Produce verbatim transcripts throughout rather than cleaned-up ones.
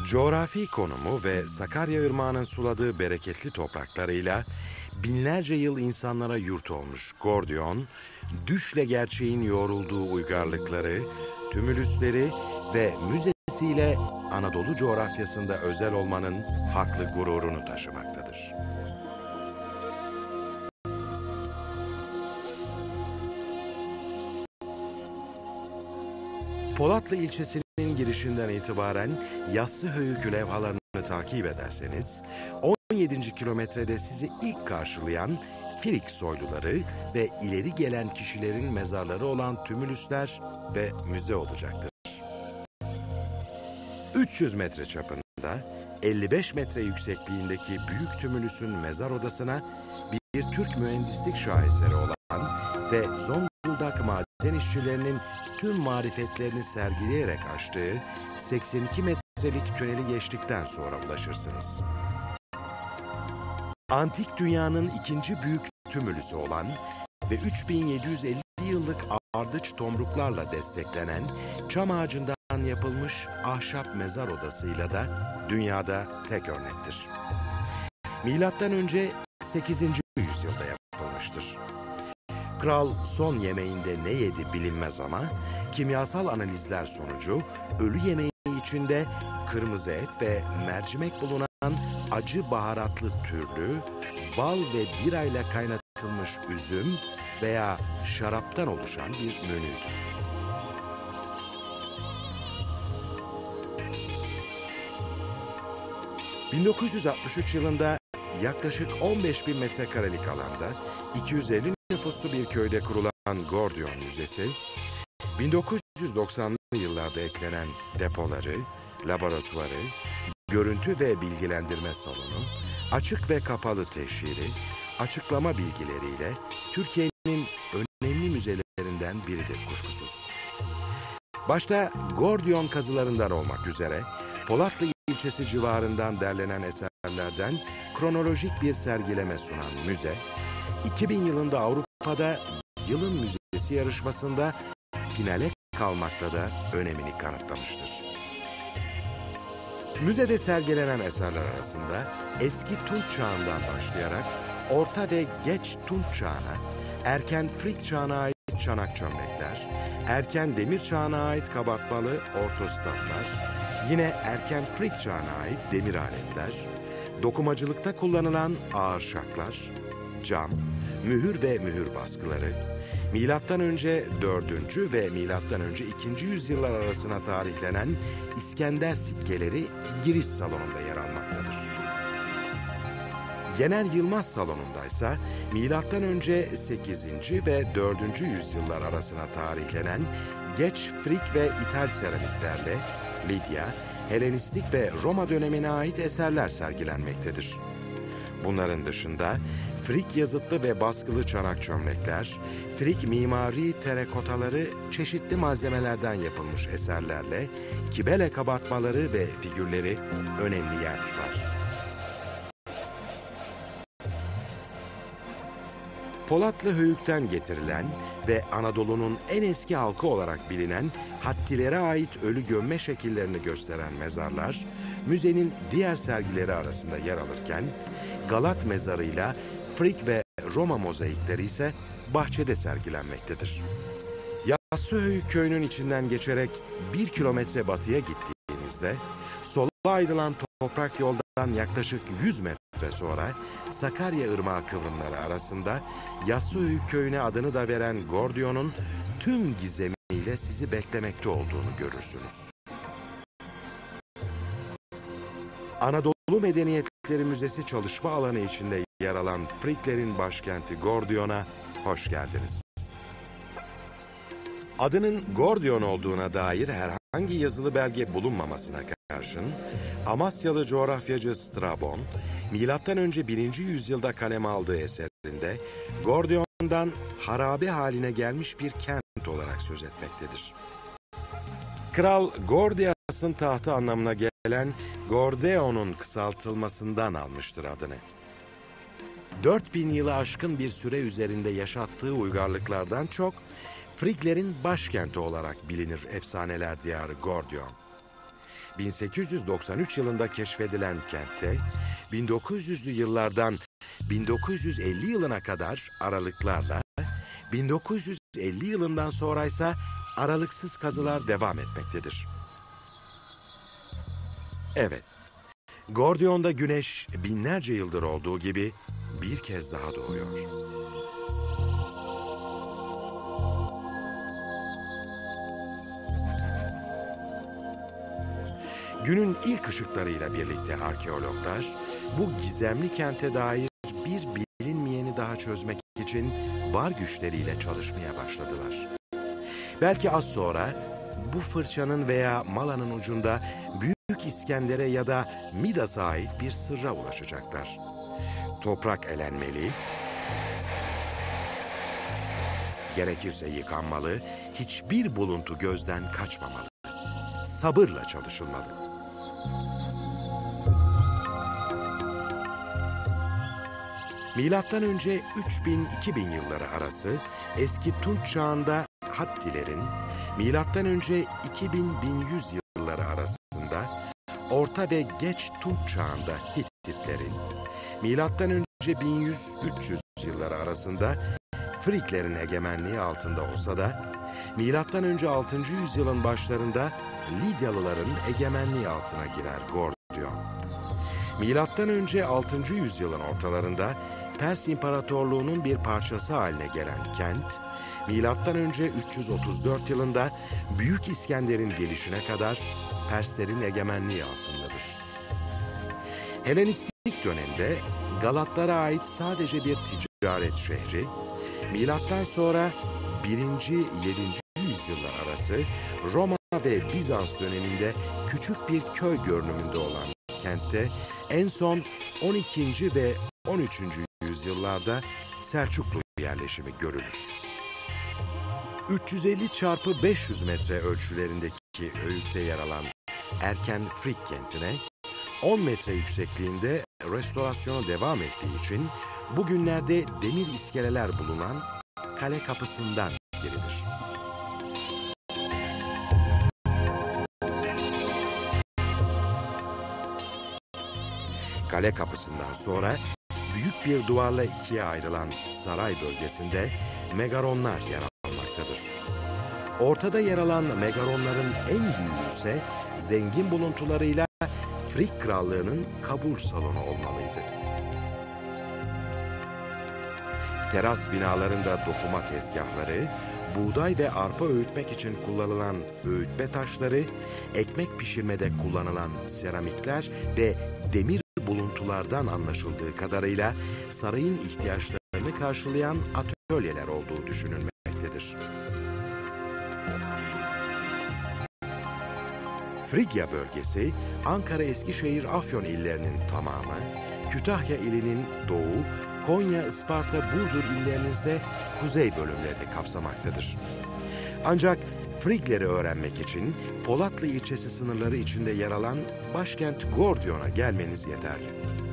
Coğrafi konumu ve Sakarya Irmağı'nın suladığı bereketli topraklarıyla binlerce yıl insanlara yurt olmuş Gordiyon, düşle gerçeğin yoğrulduğu uygarlıkları, tümülüsleri ve müzesiyle Anadolu coğrafyasında özel olmanın haklı gururunu taşımaktadır. Polatlı ilçesinin girişinden itibaren Yassıhöyük levhalarını takip ederseniz, on yedinci kilometrede sizi ilk karşılayan Frig soyluları ve ileri gelen kişilerin mezarları olan tümülüsler ve müze olacaktır. üç yüz metre çapında, elli beş metre yüksekliğindeki büyük tümülüsün mezar odasına bir Türk mühendislik şaheseri olan ve Zonguldak maden işçilerinin tüm marifetlerini sergileyerek açtığı seksen iki metrelik tüneli geçtikten sonra ulaşırsınız. Antik dünyanın ikinci büyük tümülüsü olan ve üç bin yedi yüz elli yıllık ardıç tomruklarla desteklenen çam ağacından yapılmış ahşap mezar odasıyla da dünyada tek örnektir. Milattan önce sekizinci yüzyılda yapılmıştır. Kral son yemeğinde ne yedi bilinmez ama kimyasal analizler sonucu ölü yemeği içinde kırmızı et ve mercimek bulunan acı baharatlı türlü, bal ve birayla kaynatılmış üzüm veya şaraptan oluşan bir menüdür. bin dokuz yüz altmış üç yılında yaklaşık on beş bin metrekarelik alanda iki yüz elli nüfuslu bir köyde kurulan Gordiyon Müzesi, bin dokuz yüz doksanlı yıllarda eklenen depoları, laboratuvarı, görüntü ve bilgilendirme salonu, açık ve kapalı teşhiri, açıklama bilgileriyle Türkiye'nin önemli müzelerinden biridir kuşkusuz. Başta Gordiyon kazılarından olmak üzere Polatlı ilçesi civarından derlenen eserlerden kronolojik bir sergileme sunan müze, iki bin yılında Avrupa'da Yılın Müzesi yarışmasında finale kalmakta da önemini kanıtlamıştır. Müzede sergilenen eserler arasında eski Tunç çağından başlayarak Orta ve Geç Tunç çağına, Erken Frig çağına ait çanak çömlekler, Erken Demir çağına ait kabartmalı ortostatlar, yine Erken Frig çağına ait demir aletler, dokumacılıkta kullanılan ağır şaklar, cam, mühür ve mühür baskıları, milattan önce dördüncü ve milattan önce ikinci yüzyıllar arasına tarihlenen İskender sikkeleri giriş salonunda yer almaktadır. Yener Yılmaz salonundaysa milattan önce sekizinci ve dördüncü yüzyıllar arasına tarihlenen geç Frig ve İthal seramiklerle Lidya, Helenistik ve Roma dönemine ait eserler sergilenmektedir. Bunların dışında Frig yazıtlı ve baskılı çanak çömlekler, Frig mimari terakotaları çeşitli malzemelerden yapılmış eserlerle kibele kabartmaları ve figürleri önemli yer tutar. Polatlı Höyük'ten getirilen ve Anadolu'nun en eski halkı olarak bilinen Hattilere ait ölü gömme şekillerini gösteren mezarlar, müzenin diğer sergileri arasında yer alırken, Galat mezarıyla Frig ve Roma mozaikleri ise bahçede sergilenmektedir. Yassıhöyük köyünün içinden geçerek bir kilometre batıya gittiğinizde, sola ayrılan toprak yoldan yaklaşık yüz metre sonra Sakarya Irmağı kıvrımları arasında Yassıhöyük köyüne adını da veren Gordiyon'un tüm gizemiyle sizi beklemekte olduğunu görürsünüz. Anadolu Medeniyetleri Müzesi çalışma alanı içinde yer alan Friglerin başkenti Gordiyon'a hoş geldiniz. Adının Gordiyon olduğuna dair herhangi yazılı belge bulunmamasına karşın, Amasyalı coğrafyacı Strabon, milattan önce birinci yüzyılda kaleme aldığı eserinde Gordiyon'dan harabe haline gelmiş bir kent olarak söz etmektedir. Kral Gordias'ın tahtı anlamına gelen Gordeon'un kısaltılmasından almıştır adını. dört bin yılı aşkın bir süre üzerinde yaşattığı uygarlıklardan çok, Friglerin başkenti olarak bilinir efsaneler diyarı Gordiyon. bin sekiz yüz doksan üç yılında keşfedilen kentte bin dokuz yüzlü yıllardan bin dokuz yüz elli yılına kadar aralıklarla, bin dokuz yüz elli yılından sonra ise aralıksız kazılar devam etmektedir. Evet, Gordion'da güneş binlerce yıldır olduğu gibi bir kez daha doğuyor. Günün ilk ışıklarıyla birlikte arkeologlar bu gizemli kente dair bir bilinmeyeni daha çözmek için var güçleriyle çalışmaya başladılar. Belki az sonra bu fırçanın veya malanın ucunda Büyük İskender'e ya da Midas'a ait bir sırra ulaşacaklar. Toprak elenmeli, gerekirse yıkanmalı, hiçbir buluntu gözden kaçmamalı. Sabırla çalışılmalı. Milattan önce üç bin iki bin yılları arası eski Tunç çağında Hattilerin, milattan önce iki bin bin yüz yılları arasında Orta ve Geç Tunç çağında Hittitlerin, milattan önce bin yüz üç yüz yılları arasında Friklerin egemenliği altında olsa da milattan önce altıncı yüzyılın başlarında Lidyalıların egemenliği altına girer Gordion. Milattan önce altıncı yüzyılın ortalarında Pers İmparatorluğu'nun bir parçası haline gelen kent, milattan önce üç yüz otuz dört yılında Büyük İskender'in gelişine kadar Perslerin egemenliği altındadır. Helenistik dönemde Galatlara ait sadece bir ticaret şehri, milattan sonra birinci yedinci yüzyıllar arası Roma ve Bizans döneminde küçük bir köy görünümünde olan kentte en son on ikinci ve on üçüncü yüzyıllarda Selçuklu yerleşimi görülür. üç yüz elli çarpı beş yüz metre ölçülerindeki öğütte yer alan erken Frig kentine on metre yüksekliğinde restorasyonu devam ettiği için bugünlerde demir iskeleler bulunan kale kapısından girilir. Kale kapısından sonra büyük bir duvarla ikiye ayrılan saray bölgesinde megaronlar yer almaktadır. Ortada yer alan megaronların en büyüğü ise zengin buluntularıyla Frig Krallığı'nın kabul salonu olmalıydı. Teras binalarında dokuma tezgahları, buğday ve arpa öğütmek için kullanılan öğütme taşları, ekmek pişirmede kullanılan seramikler ve demir buluntulardan anlaşıldığı kadarıyla sarayın ihtiyaçlarını karşılayan atölyeler olduğu düşünülmektedir. Frigya bölgesi, Ankara, Eskişehir, Afyon illerinin tamamı, Kütahya ilinin doğu, Konya, Isparta, Burdur illerinin ise kuzey bölümlerini kapsamaktadır. Ancak Frigleri öğrenmek için Polatlı ilçesi sınırları içinde yer alan başkent Gordion'a gelmeniz yeterli.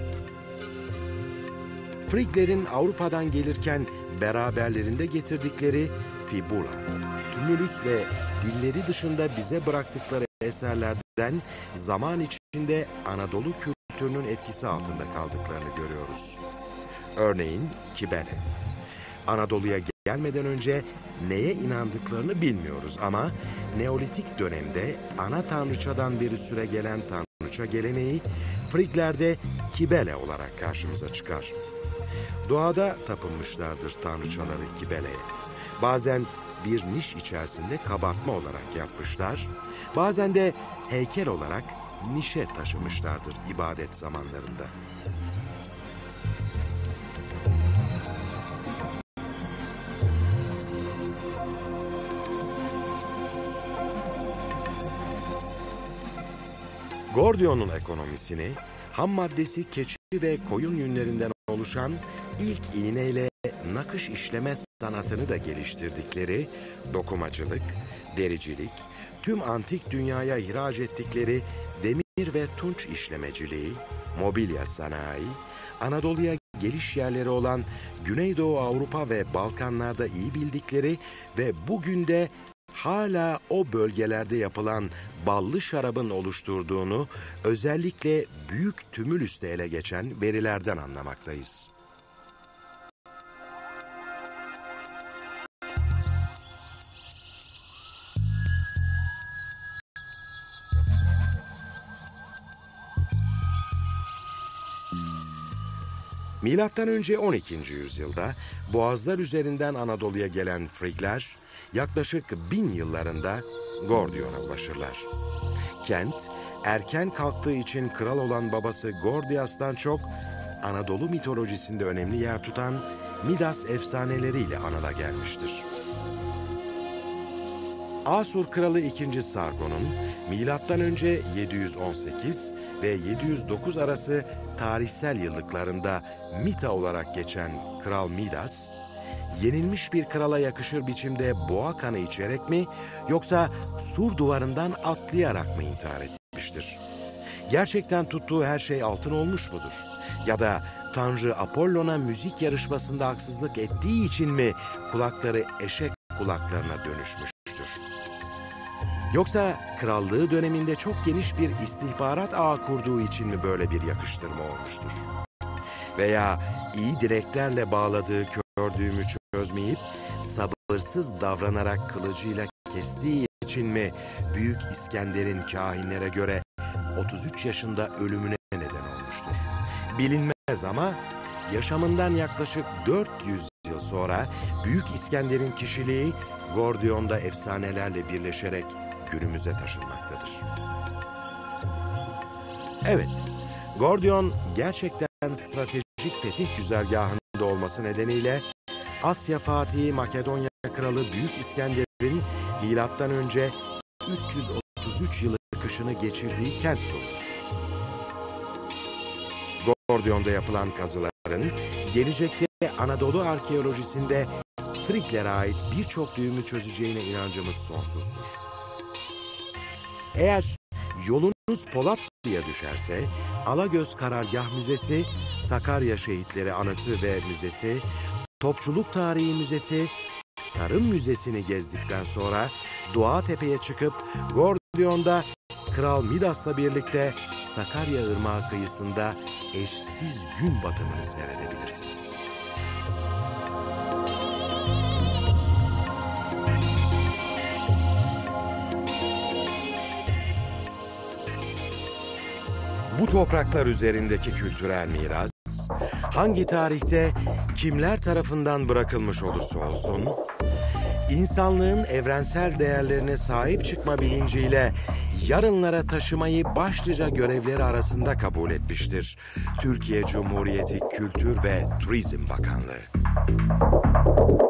Friglerin Avrupa'dan gelirken beraberlerinde getirdikleri fibula, tümülüs ve dilleri dışında bize bıraktıkları eserlerden zaman içinde Anadolu kültürünün etkisi altında kaldıklarını görüyoruz. Örneğin kibele. Anadolu'ya gelmeden önce neye inandıklarını bilmiyoruz ama Neolitik dönemde ana tanrıçadan beri süre gelen tanrıça geleneği Friglerde kibele olarak karşımıza çıkar. Doğada tapınmışlardır tanrıçaları kibeleye. Bazen bir niş içerisinde kabartma olarak yapmışlar, bazen de heykel olarak nişe taşımışlardır ibadet zamanlarında. Gordion'un ekonomisini ham maddesi keçi ve koyun yünlerinden oluşan ilk iğneyle nakış işleme sanatını da geliştirdikleri dokumacılık, dericilik, tüm antik dünyaya ihraç ettikleri demir ve tunç işlemeciliği, mobilya sanayi, Anadolu'ya geliş yerleri olan Güneydoğu Avrupa ve Balkanlarda iyi bildikleri ve bugün de hala o bölgelerde yapılan ballı şarabın oluşturduğunu özellikle büyük tümülüste ele geçen verilerden anlamaktayız. Milattan önce on ikinci yüzyılda boğazlar üzerinden Anadolu'ya gelen Frigler yaklaşık bin yıllarında Gordion'a ulaşırlar. Kent erken kalktığı için kral olan babası Gordias'tan çok Anadolu mitolojisinde önemli yer tutan Midas efsaneleriyle anıla gelmiştir. Asur kralı ikinci. Sargon'un milattan önce yedi yüz on sekiz ve yedi yüz dokuz arası tarihsel yıllıklarında Mita olarak geçen Kral Midas, yenilmiş bir krala yakışır biçimde boğa kanı içerek mi yoksa sur duvarından atlayarak mı intihar etmiştir? Gerçekten tuttuğu her şey altın olmuş mudur? Ya da Tanrı Apollon'a müzik yarışmasında haksızlık ettiği için mi kulakları eşek kulaklarına dönüşmüştür? Yoksa krallığı döneminde çok geniş bir istihbarat ağı kurduğu için mi böyle bir yakıştırma olmuştur? Veya iyi dileklerle bağladığı kör düğümü çözmeyip sabırsız davranarak kılıcıyla kestiği için mi Büyük İskender'in kahinlere göre otuz üç yaşında ölümüne neden olmuştur? Bilinmez ama yaşamından yaklaşık dört yüz yıl sonra Büyük İskender'in kişiliği Gordion'da efsanelerle birleşerek günümüze taşınmaktadır. Evet, Gordion gerçekten stratejik fetih güzergahında olması nedeniyle Asya Fatihi Makedonya Kralı Büyük İskender'in milattan önce üç yüz otuz üç yılı kışını geçirdiği kent olur. Gordion'da yapılan kazıların gelecekte Anadolu arkeolojisinde Friglere ait birçok düğümü çözeceğine inancımız sonsuzdur. Eğer yolunuz Polatlı'ya düşerse, Alagöz Karargah Müzesi, Sakarya Şehitleri Anıtı ve Müzesi, Topçuluk Tarihi Müzesi, Tarım Müzesi'ni gezdikten sonra Doğatepe'ye çıkıp Gordion'da Kral Midas'la birlikte Sakarya Irmağı kıyısında eşsiz gün batımını seyredebilirsiniz. Bu topraklar üzerindeki kültürel miras, hangi tarihte kimler tarafından bırakılmış olursa olsun, insanlığın evrensel değerlerine sahip çıkma bilinciyle yarınlara taşımayı başlıca görevleri arasında kabul etmiştir Türkiye Cumhuriyeti Kültür ve Turizm Bakanlığı.